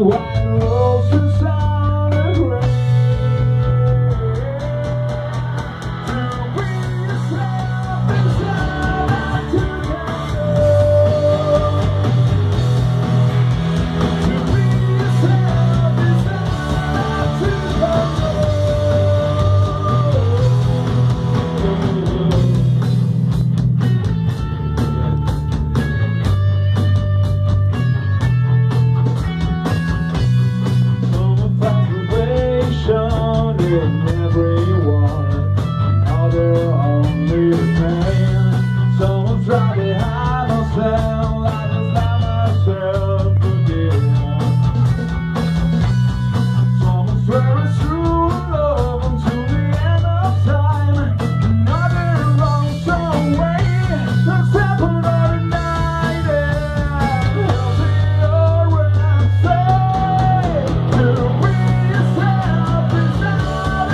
white roses on the grave. To be yourself inside together. To be yourself inside together. In everyone, now they're only the same. Someone's right behind myself, I just let myself forget. Someone's swearing true love until the end of time. Another wrong some way, that's happened all night. I'll be alright, say to be yourself inside.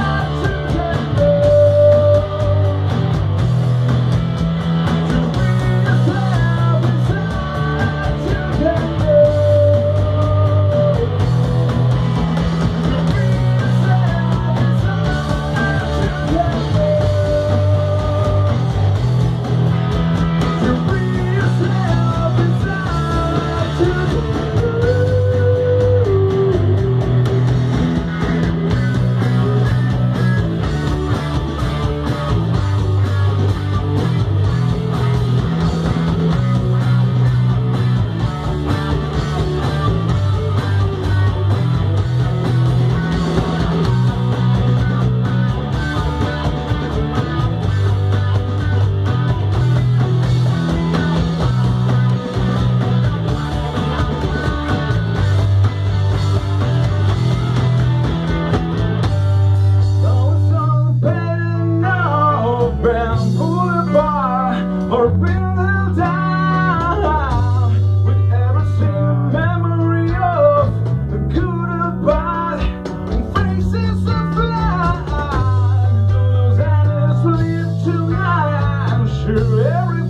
Or bring them down with every single memory of the good and bad and faces of life. Those endless live tonight. I'm sure every